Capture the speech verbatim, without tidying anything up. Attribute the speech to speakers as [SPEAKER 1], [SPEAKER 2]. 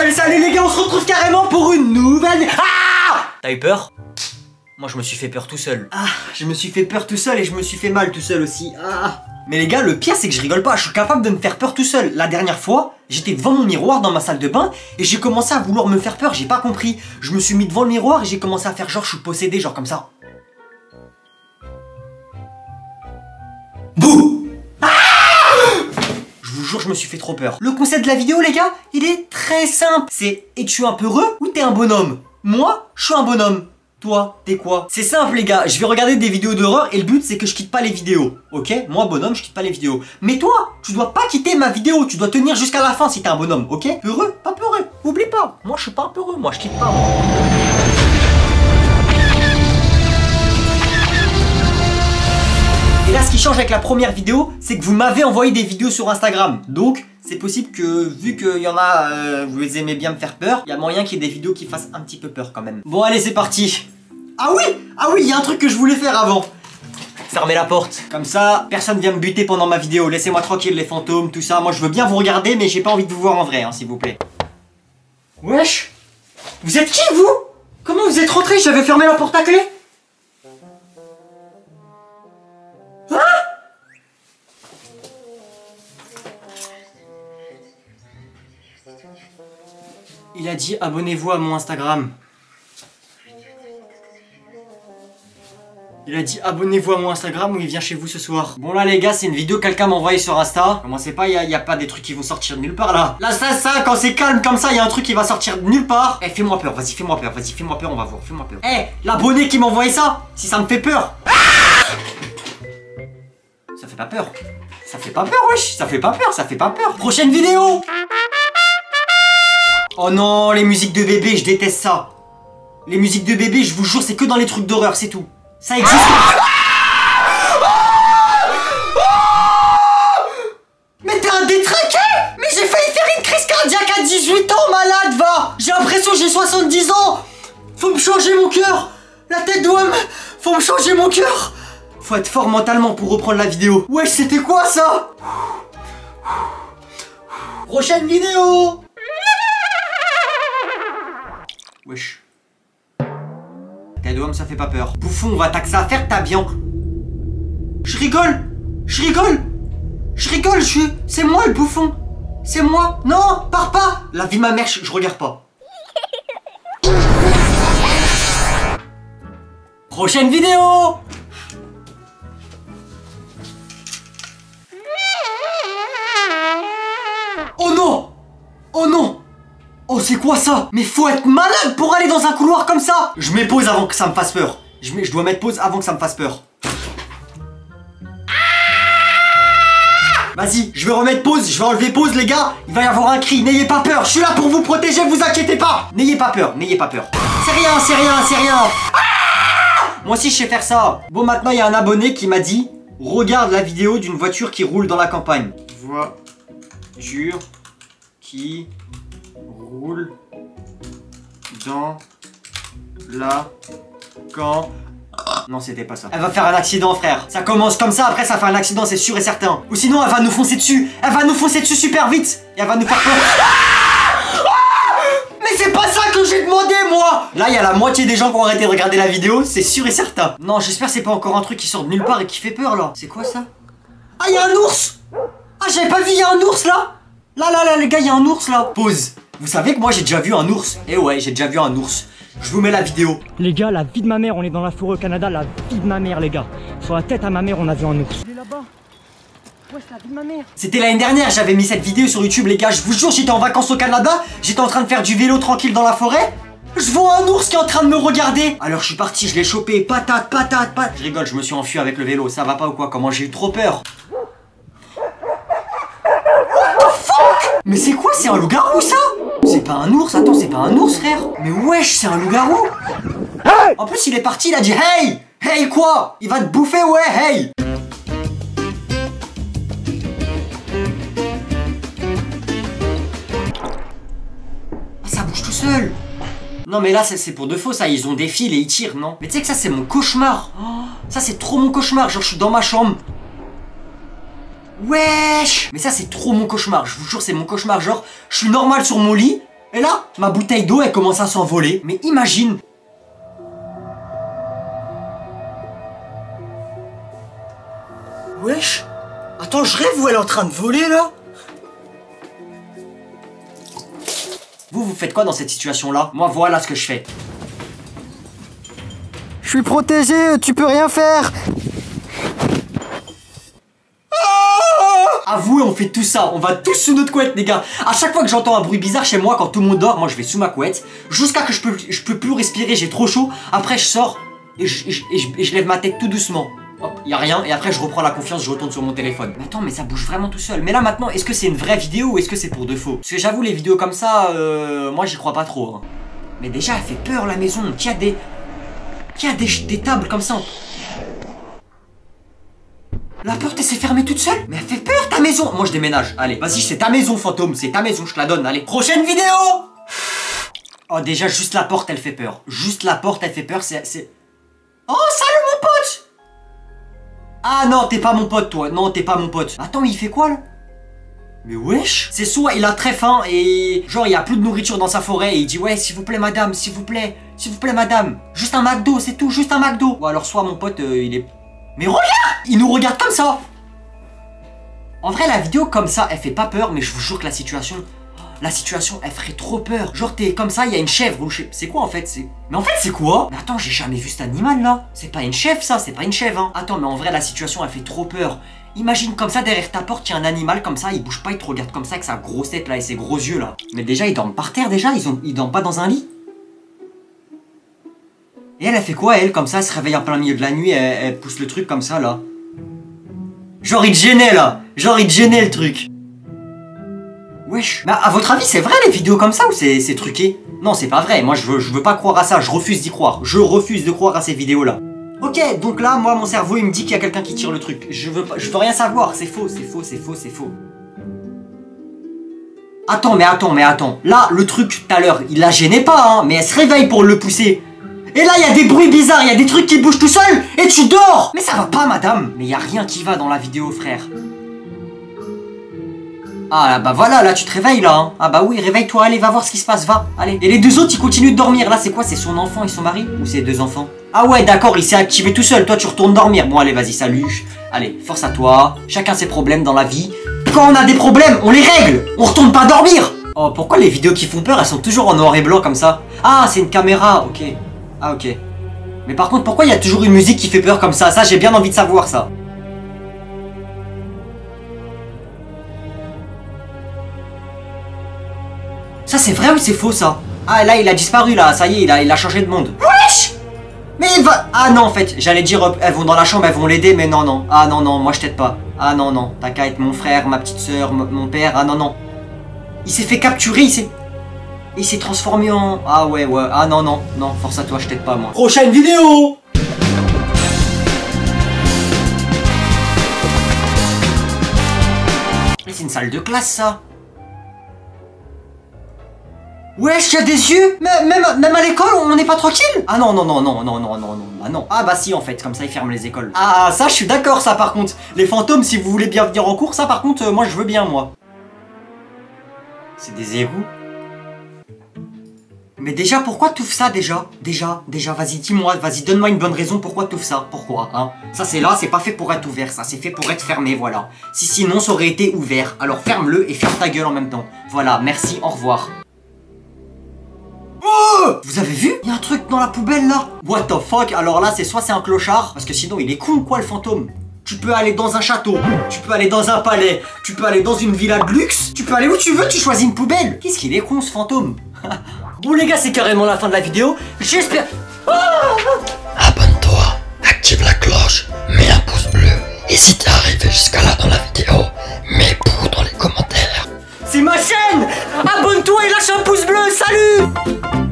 [SPEAKER 1] salut, salut les gars, on se retrouve carrément pour une nouvelle... Ah! T'as eu peur? Moi je me suis fait peur tout seul. Ah, je me suis fait peur tout seul et je me suis fait mal tout seul aussi. Ah. Mais les gars, le pire c'est que je rigole pas, je suis capable de me faire peur tout seul. La dernière fois, j'étais devant mon miroir dans ma salle de bain et j'ai commencé à vouloir me faire peur, j'ai pas compris. Je me suis mis devant le miroir et j'ai commencé à faire genre je suis possédé, genre comme ça. Bouh! Ah! Je vous jure, je me suis fait trop peur. Le concept de la vidéo les gars, il est très simple. C'est es-tu un peureux ou t'es un bonhomme? Moi, je suis un bonhomme. Toi, t'es quoi? C'est simple les gars, je vais regarder des vidéos d'horreur et le but c'est que je quitte pas les vidéos. Ok? Moi bonhomme, je quitte pas les vidéos. Mais toi, tu dois pas quitter ma vidéo, tu dois tenir jusqu'à la fin si t'es un bonhomme, ok? Peureux? Pas peureux, oublie pas. Moi je suis pas un peureux, moi je quitte pas. Moi. Et là ce qui change avec la première vidéo, c'est que vous m'avez envoyé des vidéos sur Instagram. Donc c'est possible que, vu qu'il y en a, euh, vous les aimez bien me faire peur, il y a moyen qu'il y ait des vidéos qui fassent un petit peu peur quand même. Bon allez c'est parti. Ah oui, ah oui, il y a un truc que je voulais faire avant. Fermez la porte. Comme ça, personne vient me buter pendant ma vidéo. Laissez-moi tranquille les fantômes, tout ça. Moi je veux bien vous regarder, mais j'ai pas envie de vous voir en vrai, hein, s'il vous plaît. Wesh, vous êtes qui vous? Comment vous êtes rentré? J'avais fermé la porte à clé. Il a dit abonnez-vous à mon Instagram. Il a dit abonnez-vous à mon Instagram ou il vient chez vous ce soir. Bon là les gars, c'est une vidéo que quelqu'un m'a envoyée sur Insta. Commencez pas, il y, y a pas des trucs qui vont sortir de nulle part là. Là ça, ça, quand c'est calme comme ça, il y a un truc qui va sortir de nulle part. Eh fais-moi peur, vas-y fais-moi peur, vas-y fais-moi peur, on va voir, fais-moi peur. Eh, l'abonné qui m'a envoyé ça, si ça me fait peur. Ça fait pas peur. Ça fait pas peur wesh, ça fait pas peur, ça fait pas peur. Prochaine vidéo. Oh non, les musiques de bébé, je déteste ça. Les musiques de bébé, je vous jure, c'est que dans les trucs d'horreur, c'est tout. Ça existe. Mais t'es un détraqué. Mais j'ai failli faire une crise cardiaque à dix-huit ans, malade, va. J'ai l'impression que j'ai soixante-dix ans. Faut me changer mon cœur. La tête d'homme. Faut me changer mon cœur. Faut être fort mentalement pour reprendre la vidéo. Wesh, c'était quoi ça? Prochaine vidéo. Wesh. Tête d'homme, ça fait pas peur. Bouffon, on va taxer à faire ta bien. Je rigole. Je rigole. Je rigole, je suis... C'est moi le bouffon. C'est moi. Non, pars pas. La vie de ma mère, je, je regarde pas. Prochaine vidéo. Oh non. Oh non. Oh c'est quoi ça? Mais faut être malade pour aller dans un couloir comme ça. Je mets pause avant que ça me fasse peur. Je, mets, je dois mettre pause avant que ça me fasse peur. Vas-y, je vais remettre pause, je vais enlever pause les gars. Il va y avoir un cri, n'ayez pas peur. Je suis là pour vous protéger, vous inquiétez pas. N'ayez pas peur, n'ayez pas peur. C'est rien, c'est rien, c'est rien. Moi aussi je sais faire ça. Bon maintenant il y a un abonné qui m'a dit regarde la vidéo d'une voiture qui roule dans la campagne. Voiture qui... roule dans la camp. Non, c'était pas ça. Elle va faire un accident, frère. Ça commence comme ça, après ça fait un accident, c'est sûr et certain. Ou sinon, elle va nous foncer dessus. Elle va nous foncer dessus super vite. Et elle va nous faire peur. Mais c'est pas ça que j'ai demandé, moi. Là, il y a la moitié des gens qui ont arrêté de regarder la vidéo, c'est sûr et certain. Non, j'espère que c'est pas encore un truc qui sort de nulle part et qui fait peur, là. C'est quoi ça? Ah, il y a un ours. Ah, j'avais pas vu, il y a un ours, là. Là, là, là, les gars, il y a un ours, là. Pause. Vous savez que moi j'ai déjà vu un ours. Eh ouais, j'ai déjà vu un ours. Je vous mets la vidéo.
[SPEAKER 2] Les gars, la vie de ma mère, on est dans la forêt au Canada, la vie de ma mère les gars. Sur la tête à ma mère, on a vu un ours. Il est là-bas. Ouais, c'est la vie de ma mère.
[SPEAKER 1] C'était l'année dernière, j'avais mis cette vidéo sur YouTube les gars. Je vous jure, j'étais en vacances au Canada. J'étais en train de faire du vélo tranquille dans la forêt. Je vois un ours qui est en train de me regarder. Alors je suis parti, je l'ai chopé. Patate, patate, patate. Je rigole, je me suis enfui avec le vélo. Ça va pas ou quoi? Comment j'ai eu trop peur? Mais c'est quoi? C'est un loup-garou ça? C'est pas un ours, attends, c'est pas un ours frère. Mais wesh, c'est un loup-garou. En plus il est parti, il a dit hey. Hey quoi? Il va te bouffer, ouais, hey. Ah, ça bouge tout seul. Non mais là c'est pour de faux ça, ils ont des fils et ils tirent, non? Mais tu sais que ça c'est mon cauchemar. Oh, ça c'est trop mon cauchemar, genre je suis dans ma chambre. Wesh. Mais ça c'est trop mon cauchemar, je vous jure c'est mon cauchemar, genre je suis normal sur mon lit Et là, ma bouteille d'eau, elle commence à s'envoler. Mais imagine. Wesh. Attends, je rêve ou elle est en train de voler, là? Vous, vous faites quoi dans cette situation-là? Moi, voilà ce que je fais. Je suis protégé, tu peux rien faire. Avouez, on fait tout ça, on va tous sous notre couette les gars. À chaque fois que j'entends un bruit bizarre chez moi, quand tout le monde dort, moi je vais sous ma couette. Jusqu'à que je peux, je peux plus respirer, j'ai trop chaud. Après je sors et je, et je, et je, et je lève ma tête tout doucement. Hop, y a rien, et après je reprends la confiance, je retourne sur mon téléphone. Mais attends, mais ça bouge vraiment tout seul. Mais là maintenant, est-ce que c'est une vraie vidéo ou est-ce que c'est pour de faux? Parce que j'avoue, les vidéos comme ça, euh, moi j'y crois pas trop. Hein. Mais déjà, elle fait peur la maison. Qui a des... Qui a des, des tables comme ça? La porte elle s'est fermée toute seule. Mais elle fait peur ta maison. Moi je déménage, allez, vas-y, c'est ta maison fantôme. C'est ta maison, je te la donne, allez. Prochaine vidéo. Oh déjà, juste la porte elle fait peur. Juste la porte elle fait peur, c'est... Oh salut mon pote. Ah non, t'es pas mon pote toi. Non, t'es pas mon pote. Attends, mais il fait quoi là? Mais wesh. C'est soit il a très faim et... Genre il y a plus de nourriture dans sa forêt et il dit ouais s'il vous plaît madame, s'il vous plaît, s'il vous plaît madame. Juste un McDo, c'est tout, juste un McDo. Ou alors soit mon pote euh, il est... Mais regarde! Il nous regarde comme ça! En vrai, la vidéo comme ça, elle fait pas peur, mais je vous jure que la situation... La situation, elle ferait trop peur. Genre, t'es comme ça, il y a une chèvre ou je sais... C'est quoi en fait? C'est... Mais en fait, c'est quoi? Mais attends, j'ai jamais vu cet animal là. C'est pas une chèvre ça, c'est pas une chèvre hein. Attends, mais en vrai, la situation, elle fait trop peur. Imagine comme ça, derrière ta porte, il y a un animal comme ça, il bouge pas, il te regarde comme ça avec sa grosse tête là et ses gros yeux là. Mais déjà, ils dorment par terre déjà, ils, ont... ils dorment pas dans un lit. Et elle, elle fait quoi, elle, comme ça, elle se réveille en plein milieu de la nuit, elle, elle pousse le truc comme ça, là. Genre, il te gênait, là. Genre, il te gênait, le truc. Wesh. Mais à votre avis, c'est vrai, les vidéos comme ça, ou c'est truqué? Non, c'est pas vrai. Moi, je veux, je veux pas croire à ça. Je refuse d'y croire. Je refuse de croire à ces vidéos-là. Ok, donc là, moi, mon cerveau, il me dit qu'il y a quelqu'un qui tire le truc. Je veux pas, je veux rien savoir. C'est faux, c'est faux, c'est faux, c'est faux. Attends, mais attends, mais attends. Là, le truc, tout à l'heure, il la gênait pas, hein. Mais elle se réveille pour le pousser. Et là, il y a des bruits bizarres, il y a des trucs qui bougent tout seul, et tu dors. Mais ça va pas, madame. Mais il y a rien qui va dans la vidéo, frère. Ah, bah voilà, là, tu te réveilles, là. Hein. Ah bah oui, réveille-toi, allez, va voir ce qui se passe, va. Allez. Et les deux autres, ils continuent de dormir. Là, c'est quoi? C'est son enfant et son mari? Ou c'est deux enfants? Ah ouais, d'accord, il s'est activé tout seul. Toi, tu retournes dormir. Bon, allez, vas-y, salut. Allez, force à toi. Chacun ses problèmes dans la vie. Quand on a des problèmes, on les règle. On retourne pas dormir. Oh, pourquoi les vidéos qui font peur, elles sont toujours en noir et blanc comme ça? Ah, c'est une caméra, ok. Ah ok. Mais par contre, pourquoi il y a toujours une musique qui fait peur comme ça? Ça, j'ai bien envie de savoir ça. Ça, c'est vrai ou c'est faux, ça? Ah, là, il a disparu, là. Ça y est, il a, il a changé de monde. Wesh! Mais il va... Ah non, en fait, j'allais dire, elles vont dans la chambre, elles vont l'aider, mais non, non. Ah non, non, moi, je t'aide pas. Ah non, non. T'as qu'à être mon frère, ma petite soeur, mon père. Ah non, non. Il s'est fait capturer, il s'est... Il s'est transformé en... Ah ouais, ouais. Ah non, non, non. Force à toi, je t'aide pas, moi. Prochaine vidéo! Mais c'est une salle de classe, ça. Wesh, y'a des yeux. Même, même, même à l'école, on n'est pas tranquille. Ah non, non, non, non, non, non, non, non. Ah non. Ah bah si, en fait, comme ça, ils ferment les écoles. Ah, ça, je suis d'accord, ça, par contre. Les fantômes, si vous voulez bien venir en cours, ça, par contre, euh, moi, je veux bien, moi. C'est des égouts. Mais déjà, pourquoi t'ouvres ça déjà? Déjà, déjà, vas-y, dis-moi, vas-y, donne-moi une bonne raison pourquoi t'ouvres ça. Pourquoi, hein? Ça, c'est là, c'est pas fait pour être ouvert, ça, c'est fait pour être fermé, voilà. Si sinon, ça aurait été ouvert. Alors ferme-le et ferme ta gueule en même temps. Voilà, merci, au revoir. Oh! Vous avez vu? Il y a un truc dans la poubelle, là. What the fuck? Alors là, c'est soit c'est un clochard, parce que sinon, il est con ou quoi, le fantôme? Tu peux aller dans un château, tu peux aller dans un palais, tu peux aller dans une villa de luxe, tu peux aller où tu veux, tu choisis une poubelle. Qu'est-ce qu'il est con, ce fantôme? Bon les gars, c'est carrément la fin de la vidéo. J'espère...
[SPEAKER 3] Abonne-toi, active la cloche, mets un pouce bleu. Et si t'es arrivé jusqu'à là dans la vidéo, mets pouce dans les commentaires.
[SPEAKER 1] C'est ma chaîne. Abonne-toi et lâche un pouce bleu, salut.